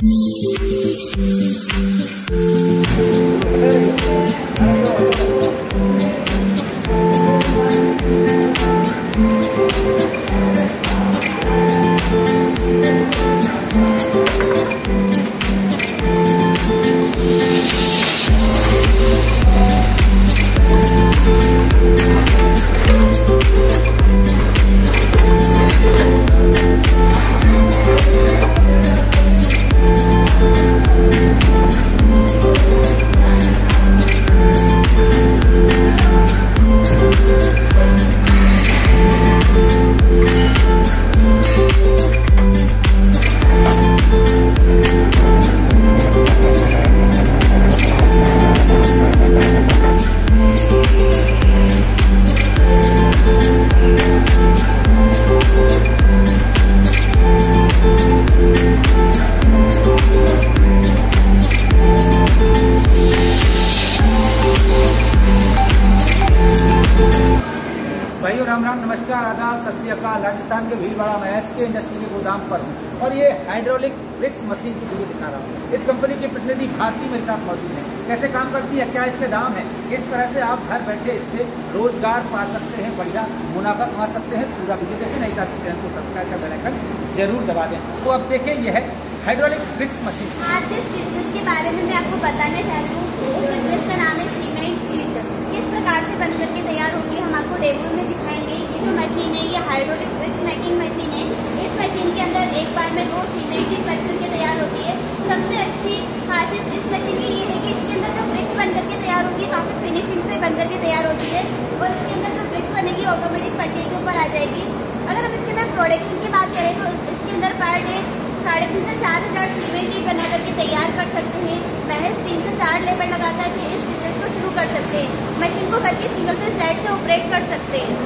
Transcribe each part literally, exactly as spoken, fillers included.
भाइयों राम राम, नमस्कार, आदाब, सत श्री अकाल। राजस्थान के भीलवाड़ा में एस के इंडस्ट्री के गोदाम पर हूँ और ये हाइड्रोलिक ब्रिक्स मशीन की वीडियो दिखा रहा हूँ। इस कंपनी की प्रतिनिधि भारती मेरे साथ मौजूद है। कैसे काम करती है, क्या इसके दाम है, किस तरह से आप घर बैठे इससे रोजगार पा सकते हैं, बढ़िया मुनाफा कमा सकते हैं। पूरा वीडियो देखें, नहीं साथ चैनल को सब्सक्राइब कर बेल आइकन जरूर दबा दें। तो अब देखिए, यह है हाइड्रोलिक ब्रिक्स मशीन। आज जिस बिजनेस के बारे में मैं आपको बताने चाहती हूँ, उस बिजनेस का नाम है सीमेंट ईंट। किस प्रकार से बन करके तैयार होगी हम आपको डेमो में दिखाएंगे। ये जो मशीन है ये हाइड्रोलिक ब्रिक्स मेकिंग मशीन है। इस मशीन के अंदर एक बार में दो सीमेंट ईंट बन करके तैयार होती है। सबसे अच्छी खासियत इस मशीन की ये है कि इसके अंदर जो ब्रिक्स बन करके तैयार होगी काफी फिनिशिंग से बन करके तैयार होती है और इसके अंदर जो ब्रिक्स बनेगी ऑटोमेटिक पट्टी के ऊपर आ जाएगी। अगर हम इसके अंदर प्रोडक्शन की बात करें तो इसके अंदर पर डे साढ़े तीन से चार हजार सीमेंट ईंट बना करके तैयार कर सकते हैं। महज तीन से चार लेबर लगाता है कि इस बिजनेस को शुरू कर सकते हैं। मशीन को घर की सिंगल फेज लाइट से ऑपरेट कर सकते हैं।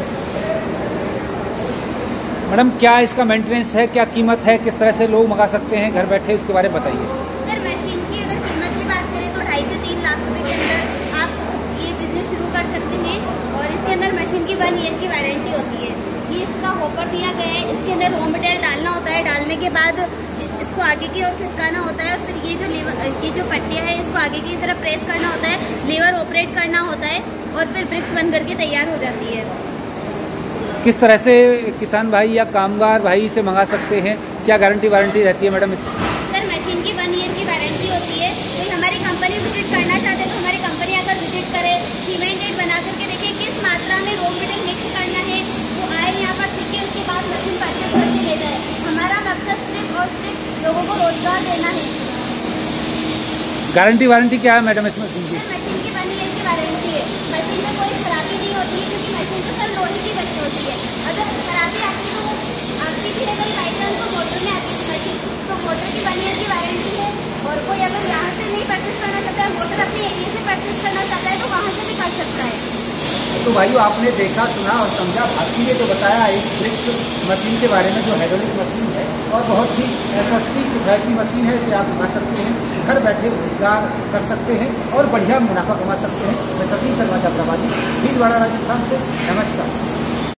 मैडम, क्या इसका मेंटेनेंस है, क्या कीमत है, किस तरह से लोग मंगा सकते हैं घर बैठे, उसके बारे में बताइए। सर, मशीन की अगर कीमत की बात करें तो ढाई से तीन लाख रुपए के अंदर आप ये बिजनेस शुरू कर सकते हैं और इसके अंदर मशीन की वन ईयर की वारंटी होती है। ये इसका हॉपर दिया गया है, इसके अंदर रॉ मटेरियल डालना होता है। डालने के बाद इसको आगे की ओर खिसकाना होता है और फिर ये जो लीवर, ये जो पट्टियाँ है इसको आगे की तरफ प्रेस करना होता है, लीवर ऑपरेट करना होता है और फिर ब्रिक्स बन करके तैयार हो जाती है। किस तरह से किसान भाई या कामगार भाई से मंगा सकते हैं, क्या गारंटी वारंटी रहती है मैडम इसकी? सर, मशीन की वन ईयर की वारंटी होती है। तो हमारी कंपनी विजिट करना चाहते हैं तो हमारी कंपनी आकर विजिट करे, सीमेंट ईंट बना करके देखें किस मात्रा में रॉ मटेरियल मिक्स करना है, वो आए यहाँ पर सीखे, उसके बाद मशीन परचेज करके ले जाए। हमारा मकसद सिर्फ और सिर्फ लोगों को रोजगार देना है। गारंटी वारंटी क्या है मैडम इस मशीन की? मशीन की वन ईयर की वारंटी है। मशीन में कोई खराबी नहीं होती है क्योंकि मशीन तो सर लोहे की बनी होती है। अगर खराबी आती है तो वो आपकी फिर अगर बाई चांस तो मोटर में आती है मशीन, तो मोटर की वन ईयर की वारंटी है। और कोई अगर यहाँ से नहीं परचेज करना चाहता है, मोटर अपने एरिया से परचेज करना चाहता है तो वहाँ से भी कर सकता है। तो भाइयों, आपने देखा, सुना और समझा भारती ने जो बताया इस ब्रिक्स मशीन के बारे में, जो हाइड्रोलिक मशीन है और बहुत ही सस्ती किफायती मशीन है। इसे आप मंगा सकते हैं, घर बैठे रोजगार कर सकते हैं और बढ़िया मुनाफा कमा सकते हैं। मैं सतीश शर्मा छत्रवादी, भीलवाड़ा, राजस्थान से। नमस्कार।